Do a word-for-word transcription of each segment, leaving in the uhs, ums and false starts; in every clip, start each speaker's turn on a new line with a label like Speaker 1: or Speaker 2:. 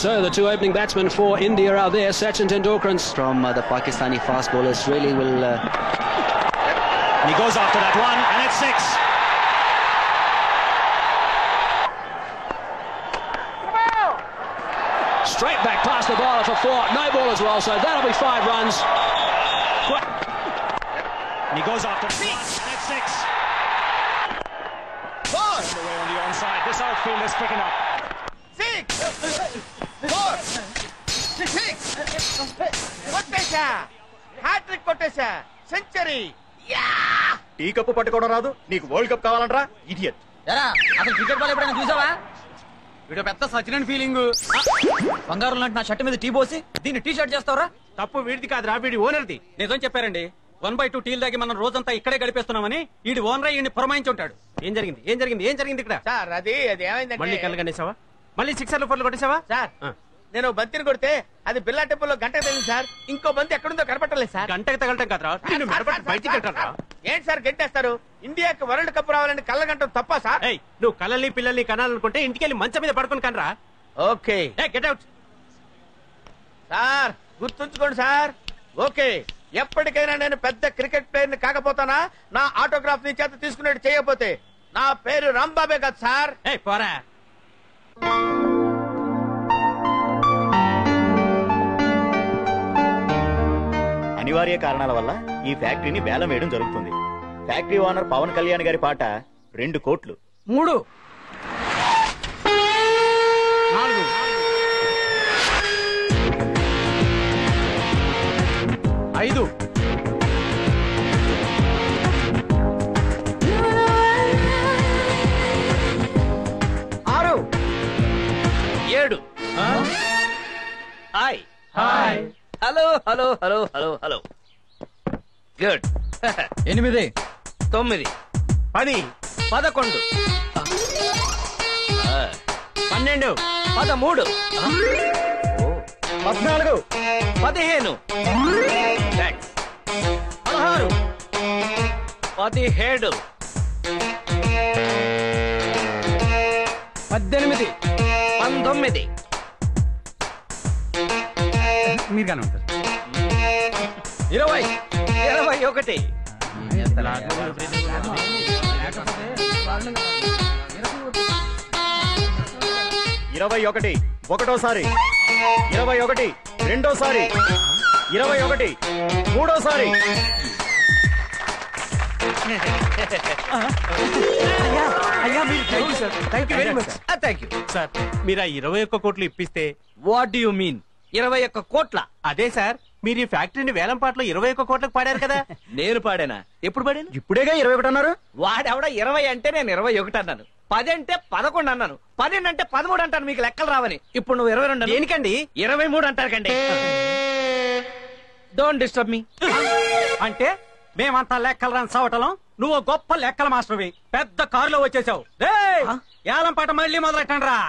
Speaker 1: So the two opening batsmen for India are there. Sachin Tendulkar
Speaker 2: from uh, the Pakistani fast bowlers really will. Uh...
Speaker 3: And he goes after that one, and it's six.
Speaker 1: Straight back past the bowler for four. No ball as well, so that'll be five runs.
Speaker 3: And he goes after that one, and it's six. Four. Away on the onside. This outfield is picking up.
Speaker 4: Six. Four. Six. కొట్టేశా hat trick కొట్టేశా century.
Speaker 5: Tea cup పట్టుకోవడం రాదు నీకు world cup కావాలంటరా idiot.
Speaker 2: ఎరా అసలు cricket ball ఎప్పుడైనా చూసావా? వీడు పెద్ద సచిన్ ఫీలింగ్. బంగారం లాంటి నా షర్ట్ మీద టీ పోసి దీన్ని టీ షర్ట్ చేస్తావరా?
Speaker 3: తప్పు వీడిది కాదురా, వీడి ఓనర్ది.
Speaker 6: నిజం చెప్పారండి. వన్ బై టూ టీల్ దాగి మనం రోజంతా ఇక్కడే గడిపేస్తున్నామని ఈడి ఓనర్ ఈయన్ని పురమాయించి ఉంటాడు. ఏం జరిగింది ఏం జరిగింది ఏం జరిగింది ఇక్కడ?
Speaker 4: సార్ అది అది ఏమైందంటే
Speaker 3: మళ్ళీ కళ్ళు కనేసావా? మళ్ళీ సిక్సర్లు ఫోర్లు కొట్టేసావా?
Speaker 4: సార్ నేను బంతిని కొడితే అది బిల్లా టెంపుల్లో గంట తగిలింది సార్. ఇంకో బంతి ఎక్కడుందో కనపట్టలేదు సార్.
Speaker 3: గంటకి తగలటం కాదురా, నేను మెడపట్టి బయటికి కట్టారా?
Speaker 4: ఏంటి సార్ గంటేస్తారు? ఇండియాకి వరల్డ్ కప్ రావాలని కళ్ళ గంట తప్ప సార్?
Speaker 3: ఏయ్, నువ్వు కళ్ళని పిల్లల్ని కనాలనుకుంటే ఇంటికెళ్ళి మంచం మీద పడుకొని కనరా.
Speaker 4: Okay
Speaker 3: get out.
Speaker 4: సార్ గుర్తుంచుకోండి సార్. ఓకే ఎప్పటికైనా నేను పెద్ద క్రికెట్ ప్లేయర్ ని కాకపోతానా నా ఆటోగ్రాఫ్ నీ చేత తీసుకునేట్టు చేయకపోతే? నా పేరు రాంబాబే కదా సార్.
Speaker 3: ఏయ్ పోరా.
Speaker 5: అనివార్య కారణాల వల్ల ఈ ఫ్యాక్టరీని వేలం వేయడం జరుగుతుంది. ఫ్యాక్టరీ ఓనర్ పవన్ కళ్యాణ్ గారి పాట రెండు కోట్లు.
Speaker 2: మూడు
Speaker 3: నాలుగు ఐదు
Speaker 2: ఆరు
Speaker 4: ఏడు.
Speaker 2: Hi
Speaker 3: hi.
Speaker 2: Hello hello hello hello hello good. ఎనిమిది
Speaker 4: తొమ్మిది
Speaker 3: పది
Speaker 2: పదకొండు
Speaker 3: పన్నెండు
Speaker 2: పదమూడు
Speaker 5: పద్నాలుగు
Speaker 2: పదిహేను
Speaker 3: పదహారు
Speaker 2: పదిహేడు
Speaker 6: పద్దెనిమిది
Speaker 2: పంతొమ్మిది
Speaker 6: మీరుగానే ఉంటారు.
Speaker 2: ఇరవై ఇరవై ఒకటి
Speaker 5: ఇరవై ఒకటి ఒకటోసారి, ఇరవై ఒకటి రెండోసారి, ఇరవై ఒకటి మూడోసారి.
Speaker 3: Thank you very much.
Speaker 2: Thank you
Speaker 3: sir మీరు ఆ ఇరవై ఒక్క కోట్లు ఇప్పిస్తే.
Speaker 2: వాట్ డు యు మీన్ ఇరవై ఒక్క కోట్ల?
Speaker 3: అదే సార్, మీరు ఈ ఫ్యాక్టరీని వేలం పాటలో ఇరవై ఒక్క కోట్లకు పాడారు కదా.
Speaker 2: నేను పాడానా? ఎప్పుడు పాడాను?
Speaker 5: ఇప్పుడేగా ఇరవై ఒకటి అన్నారు.
Speaker 2: వాడెవడ ఇరవై అంటే నేను ఇరవై ఒకటి అన్నాను. పది అంటే పదకొండు అన్నాను. పన్నెండు అంటే పదమూడు అంటాను. మీకు లెక్కలు రావని. ఇప్పుడు నువ్వు ఇరవై రెండు
Speaker 3: దేనికండి?
Speaker 2: ఇరవై మూడు అంటారు కండి. Don't disturb me.
Speaker 6: అంటే మేమంతా లెక్కలు రాని సావటం, నువ్వు గొప్ప లెక్కల మాస్టర్వి. పెద్ద కారులో వచ్చేసావు. ఏలం పాట మళ్ళీ మొదలెట్టండి రా.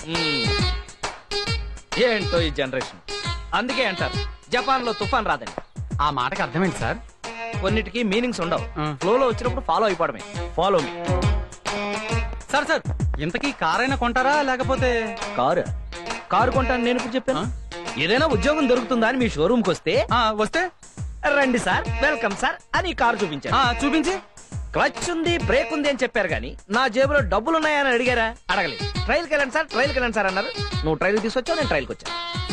Speaker 2: ఏంటో ఈ జనరేషన్. అందుకే అంటారు జపాన్ లో తుఫాన్ రాదని.
Speaker 6: ఆ మాటకి అర్థమైంది సార్.
Speaker 2: కొన్నిటికి మీనింగ్స్ ఉండవు. ఫ్లో లో వచ్చినప్పుడు ఫాలో అయిపోవడమే. Follow me.
Speaker 6: సార్ సార్ ఇంతకీ కారైనా కొంటారా లేకపోతే?
Speaker 2: కారు కారు కొంటాను నేను ఇప్పుడు చెప్పాను. ఏదైనా ఉద్యోగం దొరుకుతుందా అని మీ షోరూమ్ కి వస్తే
Speaker 6: వస్తే
Speaker 2: రండి సార్ వెల్కమ్ సార్ అని కారు చూపించాను.
Speaker 6: చూపించి
Speaker 2: క్లచ్ ఉంది బ్రేక్ ఉంది అని చెప్పారు కానీ నా జేబులో డబ్బులు ఉన్నాయని అడిగారా? అడగలేదు. ట్రైల్ కి వెళ్ళండి సార్ ట్రైల్ కి వెళ్ళండి సార్ అన్నారు. నువ్వు ట్రైల్ తీసుకొచ్చావు, నేను ట్రైల్ కి వచ్చాను.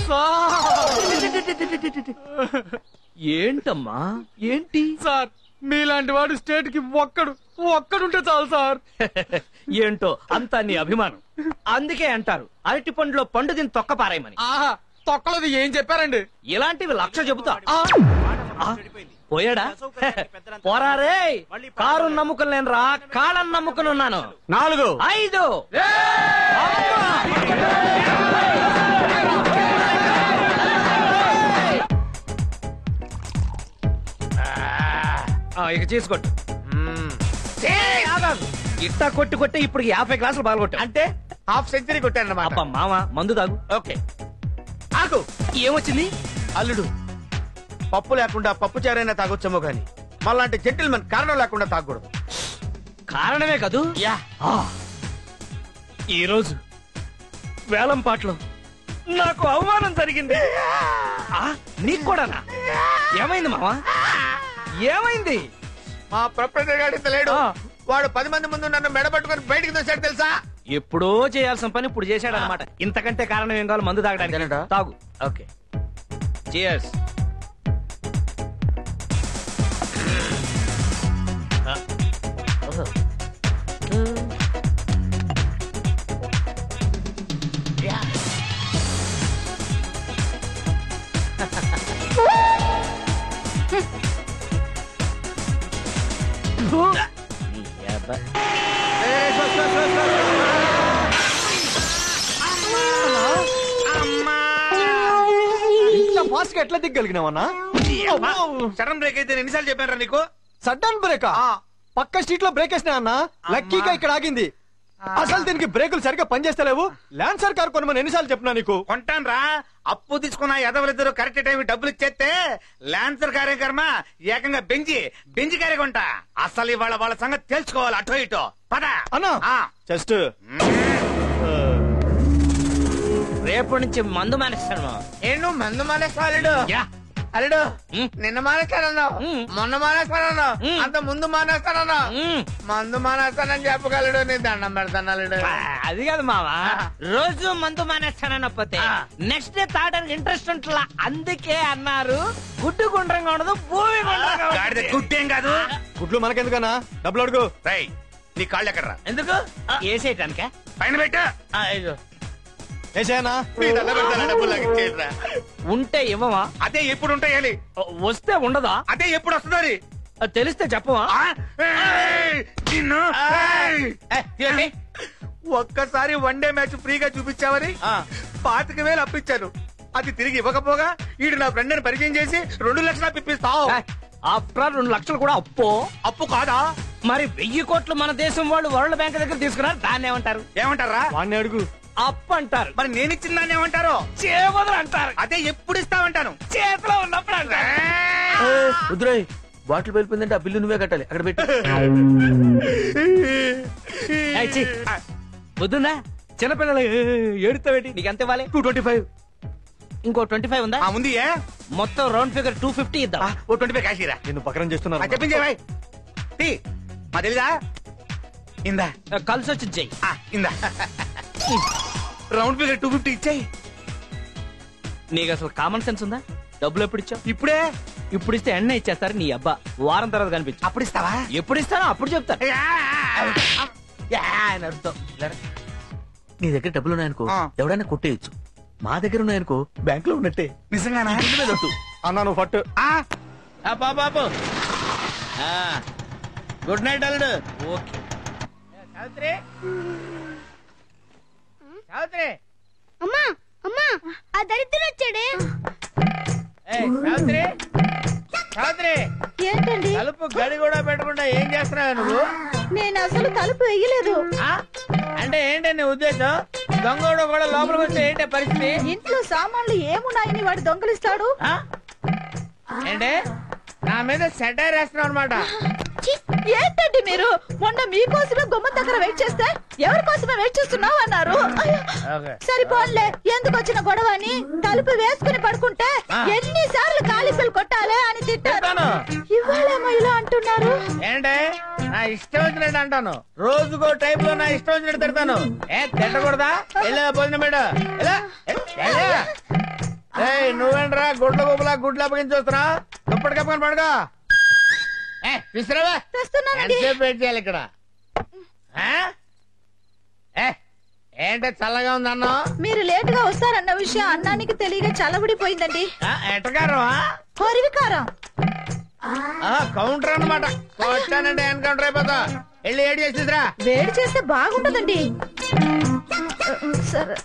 Speaker 2: ఏంటమ్మా ఏంటి
Speaker 6: సార్ మీలాంటి వాడు స్టేట్ కి ఒక్కడు ఒక్కడుంటే చాలు సార్.
Speaker 2: ఏంటో అంతా నీ అభిమానం. అందుకే అంటారు అరటి పండులో పండు దీన్ని తొక్క పారాయమని.
Speaker 6: ఆహా తొక్కలది ఏం చెప్పారండి?
Speaker 2: ఇలాంటివి లక్ష చెబుతా. పోయాడా? పోరారే. కారు నమ్ముకుని నేను రా, కాళ్ళని నమ్ముకుని ఉన్నాను.
Speaker 3: నాలుగు
Speaker 2: ఐదు ఇక చేసుకోట్టు. ఇట్టా కొట్టి కొట్టి ఇప్పుడు యాభై గ్లాసులు బాగా
Speaker 4: అంటే హాఫ్ సెంచరీ కొట్టానన్నమాట.
Speaker 2: అబ్బా మామ మందు తాగు.
Speaker 4: ఓకే ఆకు.
Speaker 2: ఏమొచ్చింది?
Speaker 4: అల్లుడు పప్పు లేకుండా పప్పు చారైనా తాగొచ్చేమో గాని మళ్ళాంటి జెంటిల్మెన్ కారణం లేకుండా తాగకూడదు.
Speaker 2: కారణమే కదూ.
Speaker 4: యా
Speaker 2: ఈ రోజు వేలం పాటలో నాకు అవమానం జరిగింది. నీకు కూడానా? ఏమైంది మావా? ఏమైంది?
Speaker 4: మా ప్రొపరేటర్ గాడి లేడు. వాడు పది మంది ముందు నన్ను మెడబట్టుకుని బయటికి తోసాడు తెలుసా?
Speaker 2: ఎప్పుడో చేయాల్సిన పని ఇప్పుడు చేశాడు అనమాట. ఇంతకంటే కారణం ఏం కావాలి? మందు తాగడానికి. తాగు. Okay, cheers.
Speaker 3: ఫాస్ట్ గా ఎట్లా దిగ్గలిగినావన్నా?
Speaker 4: సడన్ బ్రేక్ అయితే ఎన్నిసార్లు చెప్పారా నీకు?
Speaker 3: సడన్ బ్రేక్ పక్క స్ట్రీట్ లో బ్రేక్ వేసినా అన్న, లక్కీగా ఇక్కడ ఆగింది. అసలు దీనికి బ్రేకులు సరిగ్గా పనిచేస్తలేవు. ల్యాన్సర్ కార్ కొనమని ఎన్నిసార్లు చెప్పినా నీకు?
Speaker 4: కొంటాను రా. అప్పు తీసుకున్న ఎదవలిద్దరు కరెక్ట్ టైం డబ్బులు ఇచ్చేస్తే ల్యాన్సర్ కారే కర్మ ఏకంగా బెంజి బెంజి కారే కొంటా. అసలు ఇవాళ వాళ్ళ సంగతి తెలుసుకోవాలి. అటో ఇటో పద
Speaker 3: అన్నా. జస్ట్
Speaker 2: రేపటి నుంచి మందు మానేస్తాను.
Speaker 4: నేను మందు మానేస్తాడు. అల్లుడు నిన్న మానేస్తానన్నావు, మొన్న మానేస్తానన్నావు, అంత ముందు మానేస్తానన్నావు. మందు మానేస్తానని చెప్పగలడు. నీ దండం పెడతాను అల్లుడు.
Speaker 2: అది కాదు మావా, రోజు మందు మానేస్తానకపోతే నెక్స్ట్ డే తాగడానికి ఇంట్రెస్ట్ ఉంటుందా? అందుకే అన్నారు గుడ్డు గుండ్రంగా ఉండదు, భూమి
Speaker 4: గుడ్డేం కాదు.
Speaker 3: గుడ్లు మనకెందుకన్నా? డబ్బులు అడుగు.
Speaker 4: రై నీ కాళ్ళు ఎక్కడరా?
Speaker 2: ఎందుకు? వేసేయటానికా?
Speaker 4: పైన పెట్టా.
Speaker 2: ఉంటే ఇవ్వవా?
Speaker 4: అదే ఎప్పుడు ఉంటాయాలి?
Speaker 2: వస్తే ఉండదా?
Speaker 4: అదే ఎప్పుడు వస్తుంది?
Speaker 2: తెలిస్తే చెప్పవా?
Speaker 4: ఒక్కసారి వన్ డే మ్యాచ్ ఫ్రీగా చూపించావని పాతిక వేలు అప్పించాను. అది తిరిగి ఇవ్వకపోగా ఈడు నా ఫ్రెండ్ ని పరిచయం చేసి రెండు లక్షలు అప్పిస్తావు.
Speaker 2: అప్పుడు రెండు లక్షలు కూడా అప్పు
Speaker 4: అప్పు కాదా?
Speaker 2: మరి వెయ్యి కోట్లు మన దేశం వాళ్ళు వరల్డ్ బ్యాంక్ దగ్గర తీసుకున్నారు. దాన్ని ఏమంటారు?
Speaker 4: ఏమంటారా?
Speaker 3: వాడిని అడుగు.
Speaker 2: అప్పు అంటారు.
Speaker 4: మరి నేను ఇచ్చిన దాన్ని ఏమంటారు?
Speaker 2: చేమదులు అంటారు.
Speaker 4: అదే ఎప్పుడు ఇస్తామంటాను?
Speaker 2: చేతిలో ఉన్నప్పుడు అంటారు.
Speaker 7: రుద్రయ్ బాటిల్ వెళ్ళిపోయిందంటే ఆ బిల్లు నువ్వే కట్టాలి. అక్కడ పెట్టి
Speaker 2: వద్దుందా? చిన్నపిల్లలు ఏడుతావేటి? నీకు ఎంత ఇవ్వాలి?
Speaker 4: Two twenty five.
Speaker 2: ఇంకో ట్వంటీ ఫైవ్ ఉందా?
Speaker 4: ఉంది.
Speaker 2: మొత్తం రౌండ్ ఫిగర్ టూ ఫిఫ్టీ ఇద్దాం.
Speaker 4: ఓ ట్వంటీ ఫైవ్ క్యాష్ ఇరా.
Speaker 3: నేను పక్కన చేస్తున్నా.
Speaker 4: చెప్పించే మా తెలీదా? ఇందా
Speaker 2: కలిసి వచ్చి చెయ్యి.
Speaker 4: ఇందా రౌండ్ ఫిగర్ టూ ఫిఫ్టీ ఇచ్చాయి.
Speaker 2: నీకు అసలు కామన్ సెన్స్ ఉందా? డబ్బులు ఎప్పుడు ఇచ్చావు?
Speaker 4: ఇప్పుడే.
Speaker 2: ఇప్పుడు ఇస్తే ఎన్న ఇచ్చేస్తారు. నీ అబ్బా వారం తర్వాత కనిపించు.
Speaker 4: అప్పుడు ఇస్తావా?
Speaker 2: ఎప్పుడు ఇస్తానో అప్పుడు చెప్తాను.
Speaker 7: నీ దగ్గర డబ్బులు ఉన్నాయనుకో ఎవడైనా కొట్టేయచ్చు. మా దగ్గర ఉన్నాయనుకో బ్యాంక్ లో ఉన్నట్టే.
Speaker 4: నిజంగానా?
Speaker 3: అన్నా నువ్వు పట్టు.
Speaker 4: బాబు గుడ్ నైట్ అల్లుడు.
Speaker 2: ఓకే.
Speaker 4: సావిత్రి సావిత్రి
Speaker 8: అమ్మా అమ్మా ఆ దరిద్రుడు వచ్చాడే.
Speaker 4: సావిత్రి సావిత్రి
Speaker 8: ఏంటండి?
Speaker 4: తలుపు గడి కూడా పెట్టకుండా ఏం చేస్తున్నావు నువ్వు?
Speaker 8: నేను అసలు తలుపు వేయలేదు.
Speaker 4: అంటే ఏంటి నీ ఉద్దేశం? దొంగోడు కూడా లోపలికి వస్తే ఏంటి పరిస్థితి?
Speaker 8: ఇంట్లో సామాన్లు ఏమున్నాయని వాడు దొంగలిస్తాడు.
Speaker 4: ఏంటే నా మీద సెటైర్ వేస్తున్నావు అనమాట.
Speaker 8: ఏంటండి మీరు? మొన్న మీకోసమే గుమ్మ దగ్గర వెయిట్ చేస్తే ఎవరి కోసమే వెయిట్ చేస్తున్నావు అన్నారు. సరిపోన్లే, ఎందుకు వచ్చిన గొడవ అని తలుపు వేసుకుని పడుకుంటే ఎన్నిసార్లు కాలిపిల్ కొట్టాలే అని తిట్టాను. ఇవాళేమో ఇలా అంటున్నారు.
Speaker 4: ఏంటే నా ఇష్టం వచ్చినట్టు అంటాను. రోజుకో టైప్ లో నా ఇష్టం వచ్చినట్టు తిడతాను. ఏ తిట్టకూడదా? వెళ్ళా భోజనం పెట్ట. నువ్వేంట్రా గుడ్ల గుబులా గుడ్లు అప్పగించి వస్తున్నా? దుప్పటి కప్పుకొని పడుకో. విసిరావా? ఎంతసేపు వెయిట్ చేయాలి ఇక్కడ? ఏంటో చల్లగా ఉంది అన్న.
Speaker 8: మీరు లేట్ గా వస్తారన్న విషయం అన్నానికి తెలియక చల్లబడిపోయిందండి.
Speaker 4: ఎట్టకారమా?
Speaker 8: హరివికారం.
Speaker 4: కౌంటర్ అన్నమాట. వచ్చానంటే ఎన్కౌంటర్ అయిపోతా. వెళ్ళి ఏడు చేసిరా.
Speaker 8: వేడి చేస్తే బాగుంటుందండి. సరే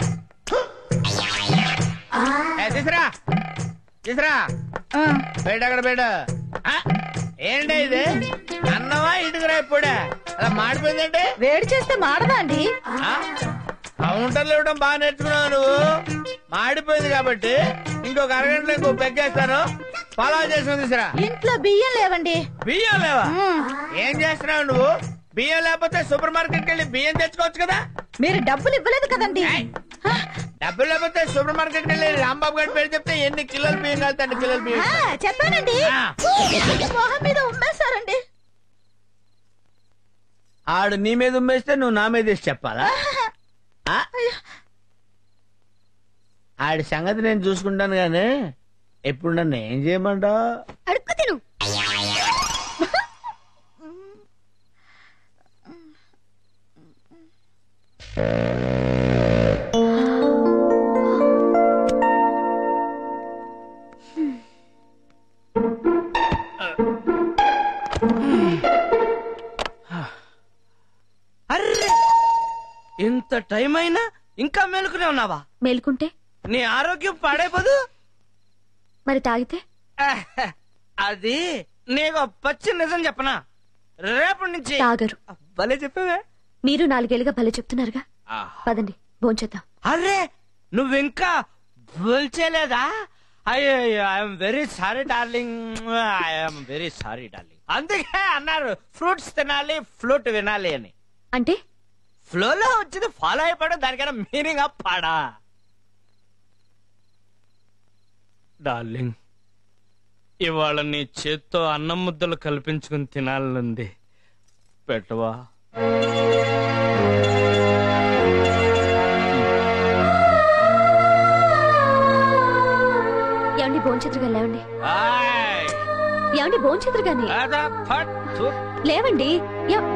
Speaker 4: తీసురా తీసురా. బయట అక్కడ బయట. ఏంటి ఇది? అన్నవా ఇటుకురా? ఇప్పుడే అలా మాడిపోయిందంటే
Speaker 8: వేడి చేస్తే మాడదా అండి?
Speaker 4: కౌంటర్లు ఇవ్వడం బాగా నేర్చుకున్నావు నువ్వు. మాడిపోయింది కాబట్టి ఇంకొక అరగంటలో ఇంకో పెగ్గేస్తాను. పలావ్ చేసుకుని తీసురా.
Speaker 8: ఇంట్లో బియ్యం లేవండి.
Speaker 4: బియ్యం లేవా? ఏం చేస్తున్నావు నువ్వు? బియ్యం లేకపోతే సూపర్ మార్కెట్కి వెళ్ళి బియ్యం తెచ్చుకోవచ్చు కదా.
Speaker 8: మీరు డబ్బులు ఇవ్వలేదు కదండి.
Speaker 4: డబ్బులు లేకపోతే సూపర్ మార్కెట్ వెళ్ళి రాంబాబు గారి పేరు చెప్తే ఎన్ని కిలోలు బియ్యం కలుగుతాండి కిలోలు బియ్యం
Speaker 8: ఆ, చెప్పానండి
Speaker 4: ఆ.
Speaker 8: మొహం మీద ఉమ్మేస్తారండి.
Speaker 4: ఆడు నీ మీద ఉమ్మేస్తే నువ్వు నా మీద వేసి చెప్పాలా ఆ? ఆడి సంగతి నేను చూసుకుంటాను గానీ ఎప్పుడు నన్ను ఏం చేయమంటావు?
Speaker 8: అడుక్కు తిను.
Speaker 2: అర్రే ఇంత టైం అయినా ఇంకా మేలుకునే ఉన్నావా?
Speaker 8: మేలుకుంటే
Speaker 2: నీ ఆరోగ్యం పాడైపోదు.
Speaker 8: మరి తాగితే
Speaker 2: ఆహ్, అది నీకు పచ్చి నిజం చెప్పనా? రేపటి నుంచి
Speaker 8: తాగరు.
Speaker 2: భలే చెప్పావే.
Speaker 8: మీరు నాలుగేళ్లుగా భలే చెప్తున్నారుగా. పదండి భోంచేద్దాం.
Speaker 2: అరే నువ్వింకా బోల్చేలేదా? అయ్యో I'm very sorry darling, I'm very sorry darling. అందుకే అన్నారు ఫ్రూట్స్ తినాలి ఫ్లూట్ వినాలి అని.
Speaker 8: అంటే
Speaker 2: ఫ్లోలో వచ్చింది ఫాలో అయిపోవడం దానికైనా మీనింగ్ పాడా? డార్లింగ్ ఇవాళ నీ చేత్తో అన్నం ముద్దలు కల్పించుకుని తినాలనుంది, పెట్టవా?
Speaker 8: ఏమండి భోంచేతురుగా లేవండి.
Speaker 2: ఆయ్,
Speaker 8: ఏమండి భోంచేతురుగాని
Speaker 2: అదా ఫట్ థు.
Speaker 8: లేవండి. ఎవ్-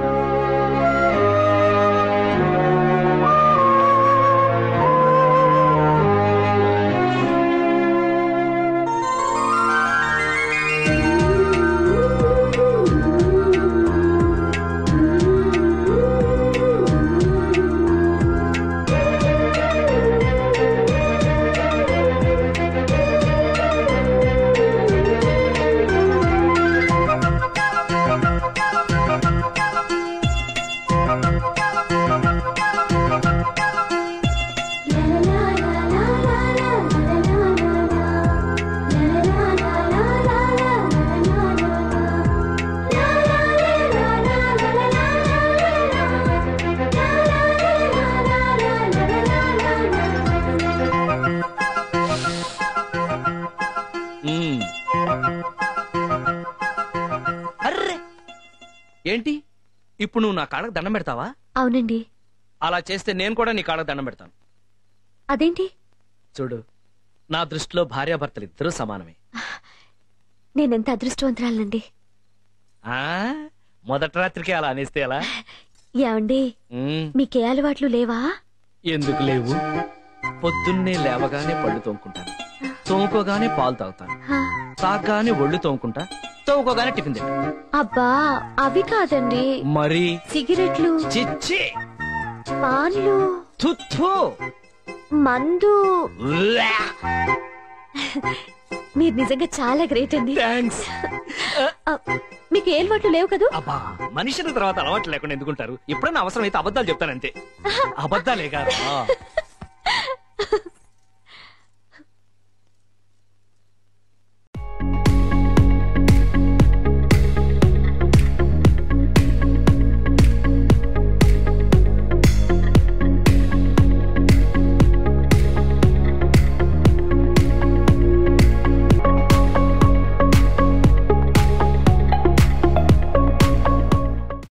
Speaker 2: మ్మ్. అర్రే ఏంటి ఇప్పుడు నువ్వు నా కాళ్ళకు దండం పెడతావా?
Speaker 8: అవునండి.
Speaker 2: అలా చేస్తే నేను కూడా నీ కాళ్ళకు దండం పెడతాను.
Speaker 8: అదేంటి?
Speaker 2: చూడు, నా దృష్టిలో భార్యాభర్తలు ఇద్దరూ సమానమే.
Speaker 8: నేనెంత అదృష్టవంతురాలండి.
Speaker 2: ఆ మొదటి రాత్రికి అలా అనేస్తే ఎలా?
Speaker 8: ఏమండి
Speaker 2: మ్మ్.
Speaker 8: మీకే అలవాట్లు లేవా?
Speaker 2: ఎందుకు లేవు? పొద్దున్నే లేవగానే పళ్ళు తోముకుంటాను, తోముకోగానే పాలు తాగుతాను,
Speaker 8: హా.
Speaker 2: తాగగానే ఒళ్ళు తోముకుంటా, తోముకోగానే టిఫిన్ తింటా.
Speaker 8: అబ్బా అవి కాదండి,
Speaker 2: మరి
Speaker 8: సిగరెట్లు,
Speaker 2: చిచ్చి
Speaker 8: పాన్లు,
Speaker 2: తుత్తు
Speaker 8: మందు. మీరు నిజంగా చాలా గ్రేట్ అండి.
Speaker 2: థ్యాంక్స్.
Speaker 8: ఆ, మీకు ఏ అలవాట్లు లేవు కదూ?
Speaker 2: అబ్బా మనుషుల తర్వాత అలవాట్లు లేకుండా ఎందుకుంటారు? ఎప్పుడన్నా అవసరం అయితే అబద్ధాలు చెప్తానంతే. అబద్ధాలే కాదు.